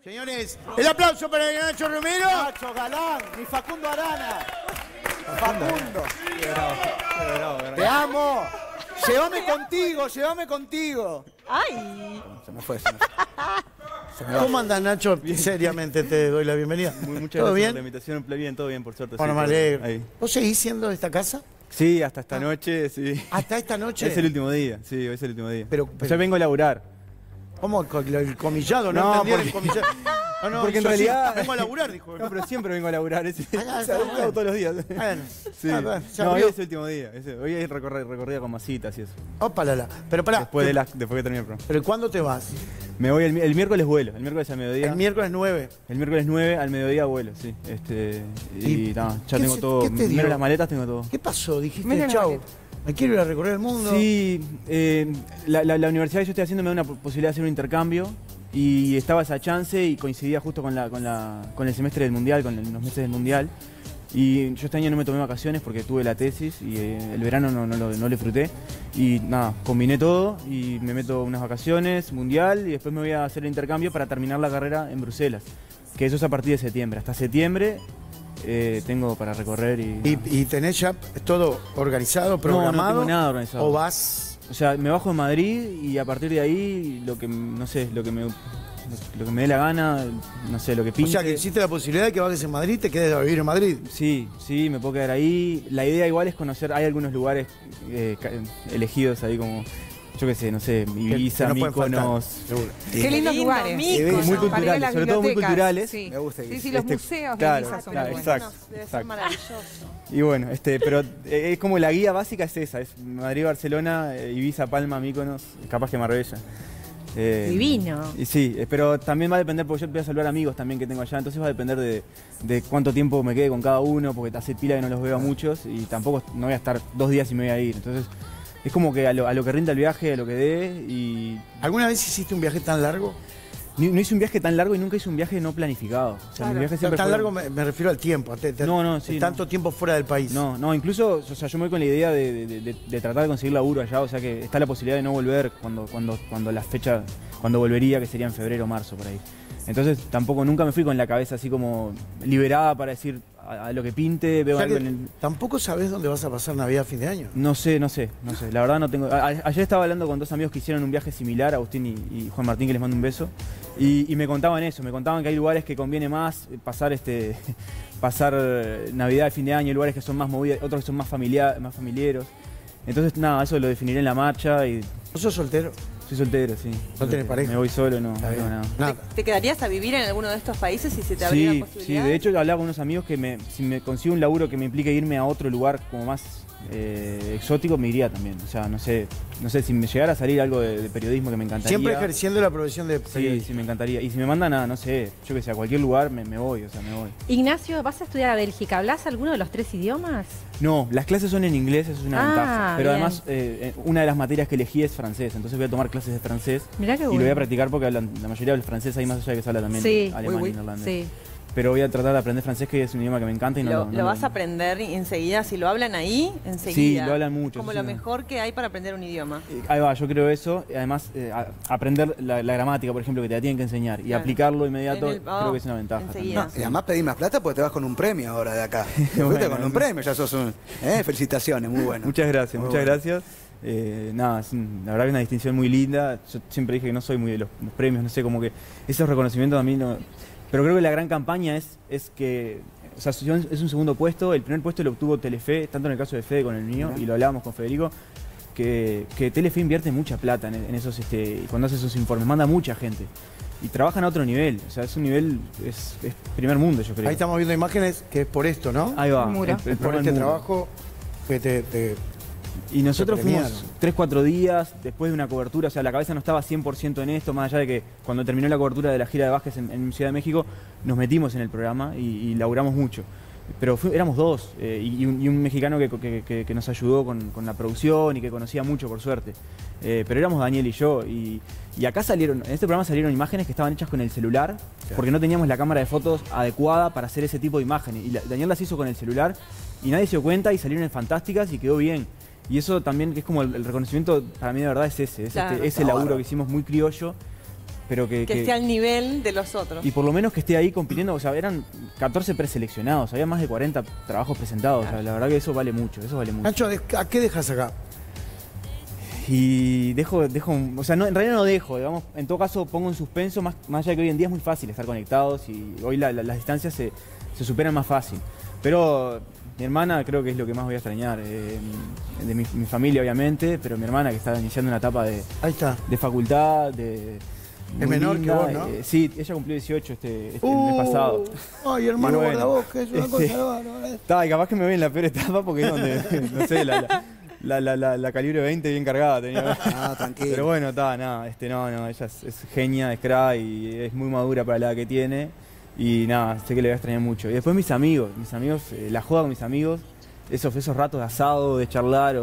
Señores, el aplauso para Nacho Romero. Nacho Galán, mi Facundo Arana. Facundo. Te amo. Llévame contigo. ¡Ay! Se me fue. ¿Cómo andas, Nacho? Seriamente te doy la bienvenida. Muchas ¿Todo gracias bien? por la invitación. Bien, todo bien, por suerte. Bueno, sí, me alegro. ahí. ¿Vos seguís siendo de esta casa? Sí, hasta esta noche, sí. ¿Hasta esta noche? Es el último día, sí, hoy es el último día. Pero- Ya vengo a laburar. ¿Cómo? El comillado, ¿no? No, ¿Entendieron el porque- comillado? No, no, porque en yo sí, realidad- vengo a laburar, dijo. No, pero siempre vengo a laburar. Ah, O sea, bueno. hago todos los días. Bueno, Sí. se No, hoy abrió. es el último día. Hoy es recorrida con masitas y eso. Opa, la. Pero pará. Después que termine el programa. ¿Pero cuándo te vas? Me voy el miércoles vuelo. El miércoles al mediodía. El miércoles 9. El miércoles 9 al mediodía vuelo, sí. Y nada, ya qué tengo se- todo. qué te dio? Menos las maletas tengo todo. ¿Qué pasó? Dijiste, Menos la chau, maleta. me quiero ir a recorrer el mundo. Sí, la universidad que yo estoy haciendo me da una posibilidad de hacer un intercambio y estaba esa chance y coincidía justo con el semestre del mundial, con los meses del mundial. Y yo este año no me tomé vacaciones porque tuve la tesis y el verano no lo disfruté. Y nada, combiné todo y me meto unas vacaciones, mundial, y después me voy a hacer el intercambio para terminar la carrera en Bruselas. Que eso es a partir de septiembre. Hasta septiembre tengo para recorrer ¿Y tenés ya todo organizado, programado? No tengo nada organizado. ¿O vas...? O sea, me bajo de Madrid y a partir de ahí lo que me dé la gana, no sé, lo que O pinte. sea, que existe la posibilidad de que bajes en Madrid y te quedes a vivir en Madrid. Sí, me puedo quedar ahí. La idea igual es conocer, hay algunos lugares elegidos ahí como, yo qué sé, no sé, Ibiza, que no pueden faltar, Mykonos. seguro. Qué lindos lindo, lugares. Mykonos. Muy Para Para ir a culturales, las sobre todo muy bibliotecas. culturales. Sí, Me gusta sí, Ibiza. los museos de claro, Ibiza son claro, muy buenos. exacto. Debe ser exacto. maravilloso. Y bueno, pero es como la guía básica es esa, es Madrid, Barcelona, Ibiza, Palma, Mykonos, capaz que Marbella. Divino. Y sí, pero también va a depender, porque yo voy a saludar amigos también que tengo allá, entonces va a depender de cuánto tiempo me quede con cada uno, porque hace pila que no los veo a muchos y tampoco no voy a estar 2 días y me voy a ir. Entonces es como que a lo que rinda el viaje, a lo que dé y... ¿Alguna vez hiciste un viaje tan largo? No hice un viaje tan largo y nunca hice un viaje no planificado. O sea, mis viajes siempre Tan fueron- largo me refiero al tiempo. Sí, tanto tiempo fuera del país. No, incluso, o sea, yo me voy con la idea de tratar de conseguir laburo allá, o sea que está la posibilidad de no volver cuando la fecha, cuando volvería, que sería en febrero o marzo por ahí. Entonces tampoco, nunca me fui con la cabeza así como liberada para decir a lo que pinte, veo O sea algo que en el... tampoco sabés dónde vas a pasar Navidad a fin de año. No sé, la verdad no tengo... Ayer estaba hablando con 2 amigos que hicieron un viaje similar, Agustín y Juan Martín, que les mando un beso, y me contaban eso, me contaban que hay lugares que conviene más pasar Navidad y fin de año, lugares que son más movidos, otros que son más familiares. Entonces nada, eso lo definiré en la marcha y ¿Vos sos soltero? soy soltero, sí. ¿No tenés pareja? Me voy solo, no Está tengo bien. nada. Nada. ¿Te quedarías a vivir en alguno de estos países si se te abriera la Sí, posibilidad? de hecho hablaba con unos amigos que si me consigo un laburo que me implique irme a otro lugar como más exótico, me iría también. O sea, no sé si me llegara a salir algo de periodismo que me encantaría. Siempre ejerciendo la profesión de Sí, periodista. sí, me encantaría. Y si me mandan a, no sé, yo que sé, a cualquier lugar, me voy, o sea, me voy. Ignacio, ¿vas a estudiar a Bélgica? ¿Hablas alguno de los 3 idiomas? No, las clases son en inglés, eso es una ventaja. Pero bien. además, una de las materias que elegí es francés, entonces voy a tomar clases de francés. Mirá qué Y bueno. lo voy a practicar porque hablan, la mayoría del francés ahí más allá de que se habla también Sí. alemán Uy, y neerlandés. Sí. Pero voy a tratar de aprender francés, que es un idioma que me encanta y no Lo vas a aprender enseguida, si lo hablan ahí, enseguida. Sí, lo hablan mucho, Como sí, lo no. mejor que hay para aprender un idioma. Ahí va, yo creo eso. Además, aprender la gramática, por ejemplo, que te la tienen que enseñar y Claro. aplicarlo inmediato, En el- creo que es una ventaja. enseguida. también. Y además pedí más plata porque te vas con un premio ahora de acá. Te fuiste Bueno, con un premio, ya sos un... Felicitaciones, muy bueno. Muchas gracias, Muy muchas bueno. gracias. Nada, la verdad que es una distinción muy linda. Yo siempre dije que no soy muy de los premios, no sé, como que esos reconocimientos a mí no... Pero creo que la gran campaña es que... O sea, es un segundo puesto, el primer puesto lo obtuvo Telefe, tanto en el caso de Fede con el mío, y lo hablábamos con Federico, que Telefe invierte mucha plata en esos, cuando hace esos informes, manda mucha gente. Y trabajan a otro nivel, o sea, es un nivel, es primer mundo, yo creo. Ahí estamos viendo imágenes que es por esto, ¿no? Ahí va, El muro. por programa este El Muro. trabajo que te Y nosotros Te fuimos premiaron. 3-4 días después de una cobertura, o sea, la cabeza no estaba 100% en esto, más allá de que cuando terminó la cobertura de la gira de Vázquez en Ciudad de México, nos metimos en el programa y laburamos mucho. Pero éramos 2, y un mexicano que nos ayudó con la producción y que conocía mucho, por suerte. Pero éramos Daniel y yo, y acá en este programa salieron imágenes que estaban hechas con el celular, porque no teníamos la cámara de fotos adecuada para hacer ese tipo de imágenes. Y Daniel las hizo con el celular, y nadie se dio cuenta, y salieron fantásticas, y quedó bien. Y eso también, que es como el reconocimiento, para mí de verdad es ese, Claro, ese está laburo bárbaro. que hicimos muy criollo, pero Que esté al nivel de los otros. y por lo menos que esté ahí compitiendo. O sea, eran 14 preseleccionados, había más de 40 trabajos presentados. O sea, la verdad que eso vale mucho, eso vale mucho. Nacho, ¿a qué dejas acá? Y o sea, no, en realidad no dejo, digamos, en todo caso pongo en suspenso, más allá de que hoy en día es muy fácil estar conectados y hoy las distancias se superan más fácil. Pero mi hermana creo que es lo que más voy a extrañar, de mi familia obviamente, pero mi hermana que está iniciando una etapa Ahí está. de facultad, Es muy menor linda, que vos, ¿no? sí, ella cumplió 18 el mes pasado. Ay, hermano, Y bueno, guardaboca, es una cosa bárbara. Está, y capaz que me voy en la peor etapa porque es donde, no sé, la calibre 20 bien cargada tenía. Ah, tranquilo. Pero bueno, está, nada, no, ella es genia, es crack y es muy madura para la edad que tiene. Y nada, sé que le voy a extrañar mucho. Y después mis amigos, la joda con mis amigos, esos ratos de asado, de charlar,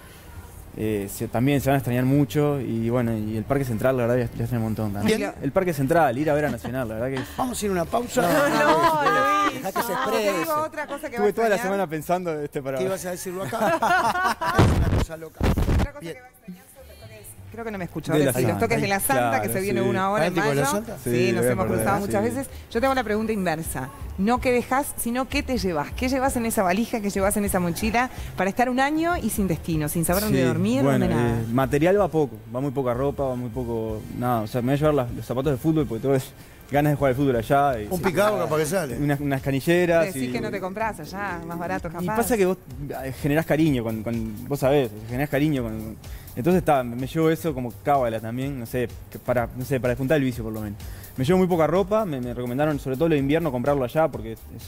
también se van a extrañar mucho. Y bueno, y el Parque Central, la verdad, le extraña un montón también. Bien. El Parque Central, ir a ver a Nacional, la verdad que... Vamos a ir a una pausa. No, Luis. Dejá que se Te digo exprese. otra cosa que va a Estuve toda la extrañar. semana pensando para... ¿Qué ibas a decirlo acá? Es una cosa loca. Otra cosa Bien. que va a extrañar son los toques. Creo que no me escuchó. De Ahora la sí, los Santa. toques de la Santa, Claro, que se viene sí. una hora en ¿Fanático de la mayo. Santa? Sí, Sí, nos voy a hemos perder, cruzado muchas sí. veces. Yo tengo la pregunta inversa. No qué dejas, sino qué te llevas. ¿Qué llevas en esa valija, qué llevas en esa mochila para estar un año y sin destino, sin saber dónde Sí, dormir, bueno, dónde nada? material va poco, va muy poca ropa, va muy poco... Nada, o sea, me voy a llevar los zapatos de fútbol porque tengo ganas de jugar al fútbol allá. Y, Un picado capaz que sale. unas canilleras. Decís que no te compras allá, más barato capaz. Y pasa que vos generás cariño vos sabés, generás cariño con... Entonces me llevo eso como cábala también, no sé, para despuntar el vicio por lo menos. Me llevo muy poca ropa, me recomendaron sobre todo lo de invierno comprarlo allá porque es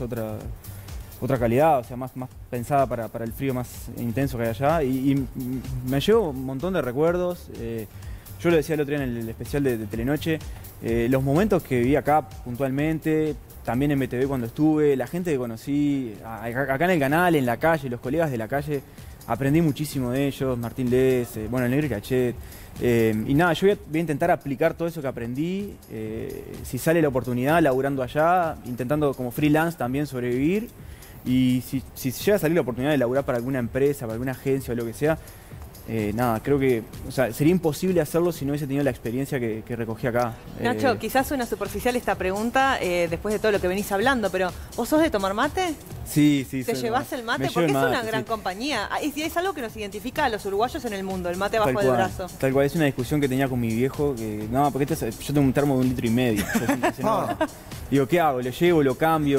otra calidad, o sea, más pensada para el frío más intenso que hay allá. Y me llevo un montón de recuerdos. Yo lo decía el otro día en el especial de Telenoche, los momentos que viví acá puntualmente, también en BTV cuando estuve, la gente que conocí, acá en el canal, en la calle, los colegas de la calle, aprendí muchísimo de ellos, Martín Les, bueno, el Negro y Cachet. Y nada, yo voy a intentar aplicar todo eso que aprendí, si sale la oportunidad, laburando allá, intentando como freelance también sobrevivir. Y si llega a salir la oportunidad de laburar para alguna empresa, para alguna agencia o lo que sea, nada, creo que sería imposible hacerlo si no hubiese tenido la experiencia que recogí acá. Nacho, quizás suena superficial esta pregunta después de todo lo que venís hablando, pero ¿vos sos de tomar mate? Sí. ¿Te llevás el mate? Me llevo Porque el es una mate, gran sí. compañía. Y es algo que nos identifica a los uruguayos en el mundo, el mate Tal bajo del cual, brazo. Tal cual, es una discusión que tenía con mi viejo, que no, porque yo tengo un termo de 1,5 litros. Entonces, no. Digo, ¿qué hago? ¿Lo llevo? ¿Lo cambio?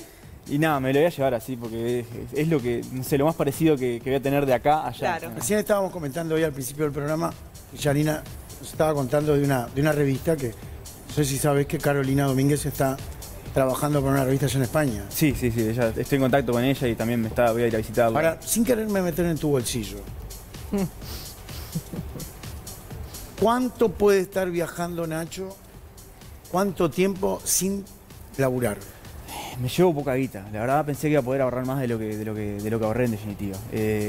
Y nada, me lo voy a llevar así porque es lo que, no sé, lo más parecido que voy a tener de acá a allá. Claro. Recién estábamos comentando hoy al principio del programa, y Yanina nos estaba contando de una revista que, no sé si sabes que Carolina Domínguez está trabajando para una revista allá en España. Sí, estoy en contacto con ella y también voy a ir a visitarla. Ahora, sin quererme meter en tu bolsillo, ¿cuánto puede estar viajando Nacho? ¿Cuánto tiempo sin laburar? Me llevo poca guita. La verdad pensé que iba a poder ahorrar más de lo que ahorré en definitiva.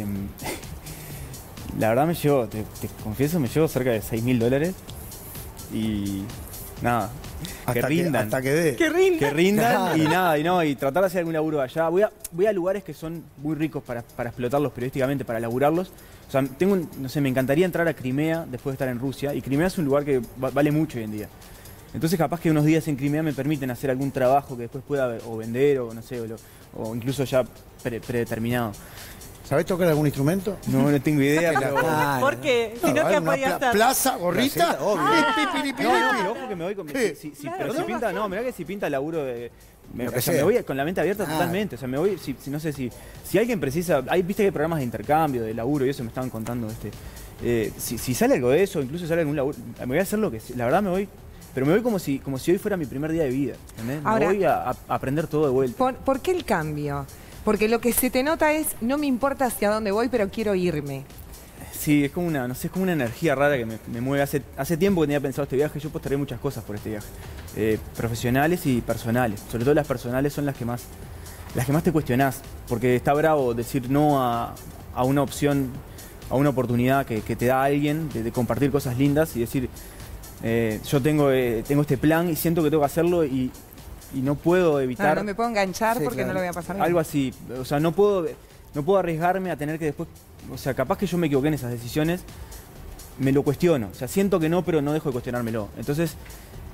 La verdad me llevo, te confieso, me llevo cerca de $6.000 y nada, que rindan. Hasta que dé. ¡Qué rinda! Que rindan y nada, y tratar de hacer algún laburo allá. Voy a lugares que son muy ricos para explotarlos periodísticamente, para laburarlos. O sea, no sé, me encantaría entrar a Crimea después de estar en Rusia, y Crimea es un lugar que vale mucho hoy en día. Entonces capaz que unos días en Crimea me permiten hacer algún trabajo que después pueda o vender o no sé, o incluso ya predeterminado. ¿Sabés tocar algún instrumento? No tengo idea, pero... ¿Por qué? Si no, ¿qué ¿Alguna podía estar? plaza, gorrita? Placita, obvio. No, pero ojo que me voy con... ¿Qué? Pero si pinta, no, mirá que si pinta laburo de... Lo que o sea, sea. me voy con la mente abierta totalmente. O sea, me voy, no sé si alguien precisa... Viste que hay programas de intercambio, de laburo y eso me estaban contando. Si sale algo de eso, incluso sale algún laburo, me voy a hacer lo que... La verdad me voy... Pero me voy como si hoy fuera mi primer día de vida. ¿Entendés? Ahora, me voy a aprender todo de vuelta. ¿Por qué el cambio? Porque lo que se te nota es, no me importa hacia dónde voy, pero quiero irme. Sí, es como una, no sé, es como una energía rara que me mueve. Hace tiempo que tenía pensado este viaje, yo postergué muchas cosas por este viaje. Profesionales y personales. Sobre todo las personales son las que más te cuestionás. Porque está bravo decir no a una opción, a una oportunidad que te da alguien de compartir cosas lindas y decir, yo tengo este plan y siento que tengo que hacerlo y no puedo evitar... No me puedo enganchar Sí, porque claro. no lo voy a pasar bien. Algo así, o sea, no puedo arriesgarme a tener que después, o sea, capaz que yo me equivoqué en esas decisiones, me lo cuestiono, o sea, siento que no, pero no dejo de cuestionármelo. Entonces,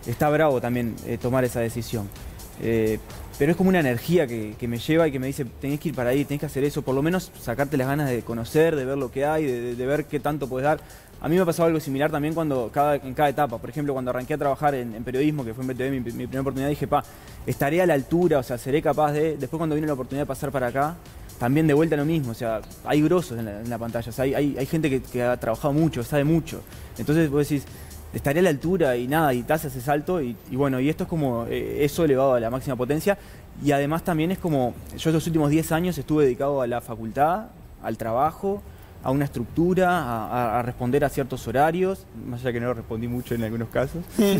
está bravo también tomar esa decisión. Pero es como una energía que me lleva y que me dice, tenés que ir para ahí, tenés que hacer eso, por lo menos sacarte las ganas de conocer, de ver lo que hay, de ver qué tanto puedes dar. A mí me ha pasado algo similar también en cada etapa. Por ejemplo, cuando arranqué a trabajar en periodismo, que fue en BTV mi primera oportunidad, dije, estaré a la altura, o sea, seré capaz de... Después cuando vino la oportunidad de pasar para acá, también de vuelta lo mismo, o sea, hay grosos en la pantalla, o sea, hay gente que ha trabajado mucho, sabe mucho. Entonces vos decís, estaré a la altura y nada, y te haces ese salto y bueno, y esto es como eso elevado a la máxima potencia. Y además también es como, yo los últimos 10 años estuve dedicado a la facultad, al trabajo, a una estructura, a responder a ciertos horarios, más allá que no respondí mucho en algunos casos.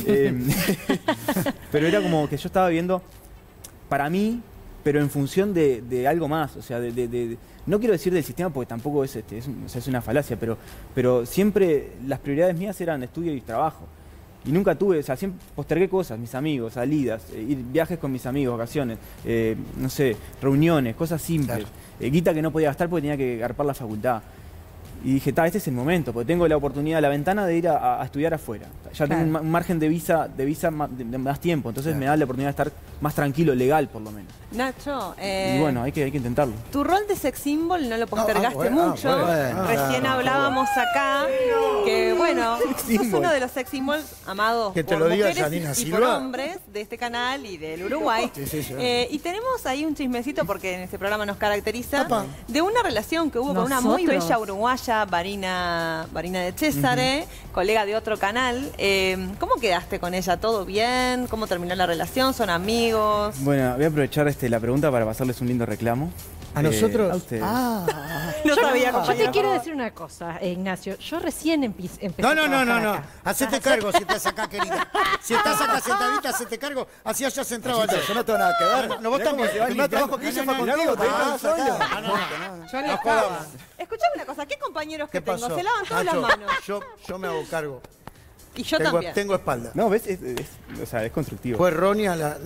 Pero era como que yo estaba viendo, para mí, pero en función de algo más, o sea, no quiero decir del sistema porque tampoco es una falacia, pero siempre las prioridades mías eran estudio y trabajo. Y nunca tuve, o sea, siempre postergué cosas, mis amigos, salidas, viajes con mis amigos, vacaciones, no sé, reuniones, cosas simples. Claro. Guita que no podía gastar porque tenía que garpar la facultad. Y dije, este es el momento, porque tengo la oportunidad, la ventana de ir a estudiar afuera. Ya tengo un margen de visa de más tiempo, entonces me da la oportunidad de estar más tranquilo, legal por lo menos. Nacho, y bueno, hay que intentarlo. Tu rol de sex symbol no lo postergaste mucho. Recién hablábamos acá que, bueno, sos uno de los sex symbols amados que te por lo diga mujeres Janina y Silva. por hombres de este canal y del Uruguay. Y tenemos ahí un chismecito, porque en este programa nos caracteriza, de una relación que hubo con una muy bella uruguaya, Varina de Césare, colega de otro canal. ¿Cómo quedaste con ella? ¿Todo bien? ¿Cómo terminó la relación? ¿Son amigos? Bueno, voy a aprovechar la pregunta para pasarles un lindo reclamo. ¿A nosotros? A ustedes. Yo te quiero decir una cosa, Ignacio. Yo recién empecé a trabajar acá. Hacete cargo si estás acá, querida. Si estás acá sentadita, hacete cargo. Así hayas entrado allá. Yo no tengo nada que ver. No, vos también. El primer trabajo que hice fue contigo. Yo le estaba. Escuchame una cosa, ¿qué compañeros que ¿Qué pasó? tengo? Se lavan todas las Nacho, manos. Yo me hago cargo. Y yo también. Tengo espalda. No, ¿ves? O sea, es constructivo. Fue errónea la...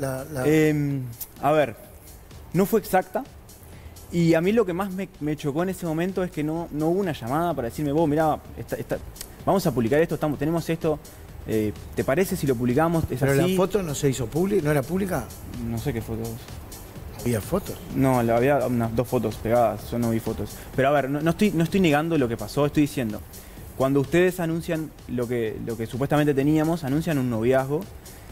A ver, no fue exacta. Y a mí lo que más me chocó en ese momento es que no hubo una llamada para decirme, vos, mirá, vamos a publicar esto, tenemos esto, ¿te parece si lo publicamos? ¿Es Pero así? la foto no se hizo pública, ¿no era pública? No sé qué fotos. ¿Había fotos? No, había unas 2 fotos pegadas, yo no vi fotos. Pero a ver, no estoy negando lo que pasó, estoy diciendo, cuando ustedes anuncian lo que supuestamente teníamos, anuncian un noviazgo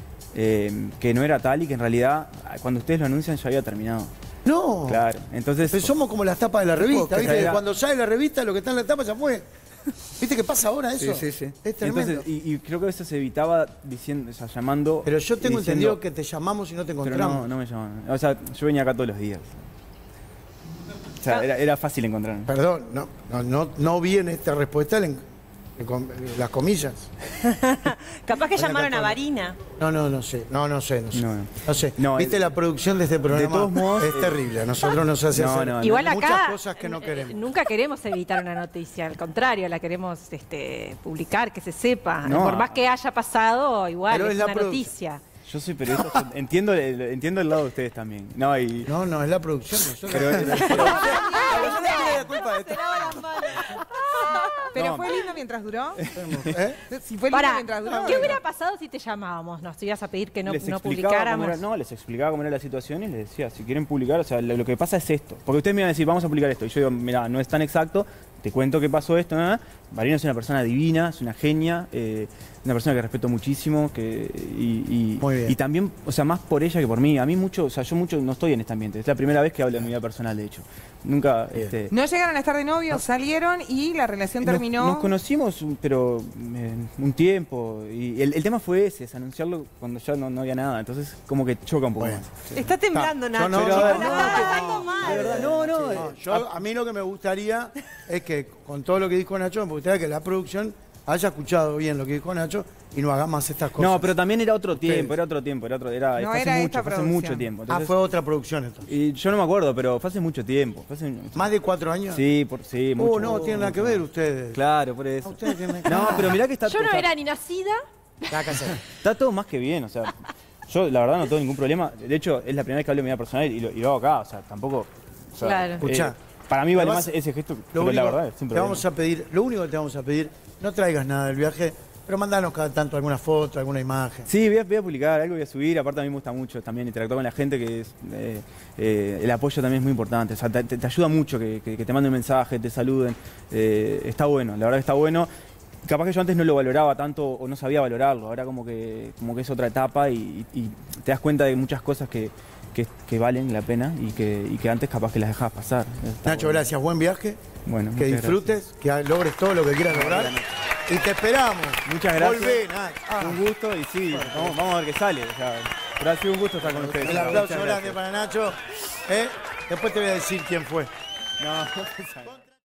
que no era tal y que en realidad, cuando ustedes lo anuncian ya había terminado. No. Claro, entonces... Pero somos como las tapas de la revista, ¿viste? Era... Cuando sale la revista, lo que está en la tapa ya fue. ¿Viste qué pasa ahora eso? Sí. Es tremendo. Entonces, y creo que eso se evitaba diciendo, o sea, llamando... Pero yo tengo diciendo, entendido que te llamamos y no te encontramos. Pero no me llamaban. O sea, yo venía acá todos los días. O sea, era fácil encontrarme. Perdón, no vi en esta respuesta las comillas. Capaz que llamaron a Varina. No sé. No sé. No, Viste, la producción de este programa de todos modos, es terrible. A nosotros nos hace hacer Igual muchas acá cosas que no queremos. Nunca queremos evitar una noticia, al contrario, la queremos publicar, que se sepa. No. Por más que haya pasado, igual Pero es es la una producción. noticia. Yo soy periodista, entiendo el lado de ustedes también. No, es la producción. Pero fue lindo mientras duró. Si fue lindo Pará, mientras duró. ¿qué hubiera pasado si te llamábamos? ¿Nos ibas a pedir que no les explicaba publicáramos? les explicaba cómo era la situación y les decía, si quieren publicar, o sea, lo que pasa es esto. Porque ustedes me iban a decir, vamos a publicar esto. Y yo digo, mira, no es tan exacto, te cuento qué pasó esto. Varina es una persona divina, es una genia, una persona que respeto muchísimo, y también, o sea, más por ella que por mí. A mí mucho, o sea, yo mucho no estoy en este ambiente. Es la primera vez que hablo de mi vida personal, de hecho. Nunca, No llegaron a estar de novios, salieron y la relación terminó. Nos conocimos, pero un tiempo. Y el tema fue ese, es anunciarlo cuando ya no había nada. Entonces, como que choca un poco más. Está temblando, Nacho. no, chicos, no, la está pasando mal. De verdad, no. A mí lo que me gustaría es que, con todo lo que dijo Nacho, me gustaría que la producción haya escuchado bien lo que dijo Nacho y no haga más estas cosas. No, pero también era otro tiempo, No fue era esta hace mucho tiempo. Entonces, fue otra producción entonces. y yo no me acuerdo, pero fue hace mucho tiempo. ¿Más de 4 años? Sí, mucho. No, tienen nada que ver ustedes. Claro, por eso. Ustedes tienen que... No, pero mirá que está... Yo no era ni nacida. Está todo más que bien, o sea... Yo, la verdad, no tengo ningún problema. De hecho, es la primera vez que hablo de mi vida personal y lo hago acá, o sea, tampoco... O sea, Claro. Escuchá. Para mí vale más ese gesto, pero la verdad, siempre. Lo único que te vamos a pedir, no traigas nada del viaje, Pero mandanos cada tanto alguna foto, alguna imagen. Sí, voy a publicar, algo voy a subir. Aparte a mí me gusta mucho también interactuar con la gente, que es, el apoyo también es muy importante. O sea, te ayuda mucho que te manden un mensaje, te saluden. Está bueno, la verdad que está bueno. Capaz que yo antes no lo valoraba tanto o no sabía valorarlo. Ahora como que es otra etapa y te das cuenta de muchas cosas que valen la pena y que antes capaz que las dejabas pasar. Nacho, gracias. Buen viaje. Bueno, que disfrutes, gracias. Que logres todo lo que quieras lograr. Y te esperamos. Muchas gracias. Volvé, Nacho. Un gusto y sí, vamos a ver qué sale. O sea, pero ha sido un gusto estar con ustedes. El aplauso grande para Nacho. Después te voy a decir quién fue. No.